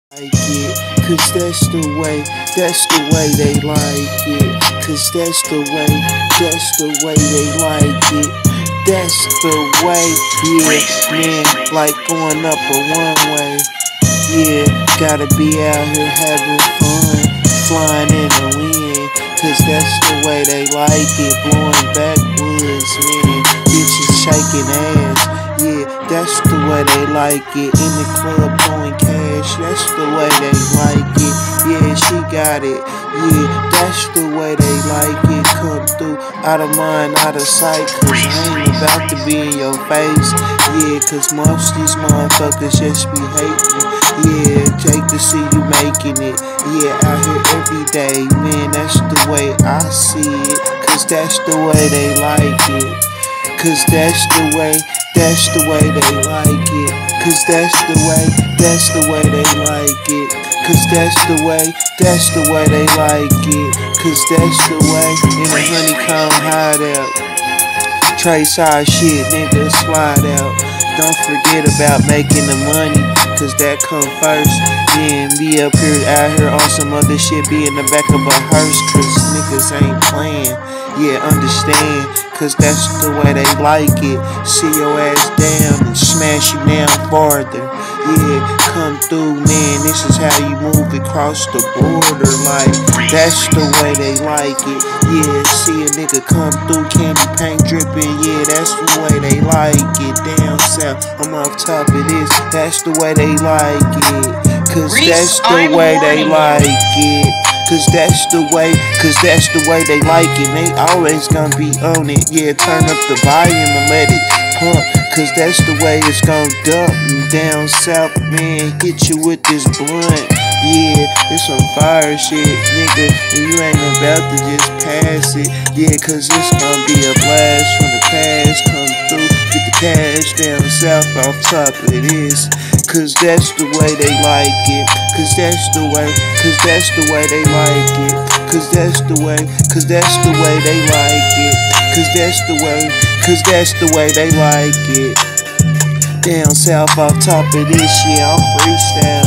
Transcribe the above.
Like it, cause that's the way they like it. Cause that's the way they like it. That's the way, yeah, man, like going up a one-way. Yeah, gotta be out here having fun, flying in the wind. Cause that's the way they like it, blowing backwoods, man, bitches shaking ass. Yeah, that's the way they like it. In the club blowing cash, that's the way they like it. Yeah, she got it. Yeah, that's the way they like it. Come through, out of mind, out of sight. Cause I ain't about to be in your face. Yeah, cause most these motherfuckers just be hating. Yeah, take to see you making it. Yeah, out here every day. Man, that's the way I see it. Cause that's the way they like it. Cause that's the way they like it. Cause that's the way they like it. Cause that's the way they like it. Cause that's the way in a honeycomb hideout. Trace our shit, nigga, slide out. Don't forget about making the money, cause that come first. Then be up here, out here on some other shit, be in the back of a hearse, cause niggas ain't playing. Yeah, understand, cause that's the way they like it. See your ass down and smash you down farther. Yeah, come through, man, this is how you move across the border. Like, that's the way they like it. Yeah, see a nigga come through, candy paint dripping. Yeah, that's the way they like it. Down south, I'm off top of this. That's the way they like it. Cause that's the way they like it. Cause that's the way they like it. They always gonna be on it. Yeah, turn up the volume and let it pump. Cause that's the way it's gonna dump. And down south, man, hit you with this blunt. Yeah, it's some fire shit, nigga. And you ain't about to just pass it. Yeah, cause it's gonna be a blast from the past. Come through, get the cash down south off top of this. Cause that's the way they like it. Cause that's the way they like it. Cause that's the way they like it. Cause that's the way they like it. Down south off top of this, yeah, I'm freestyle.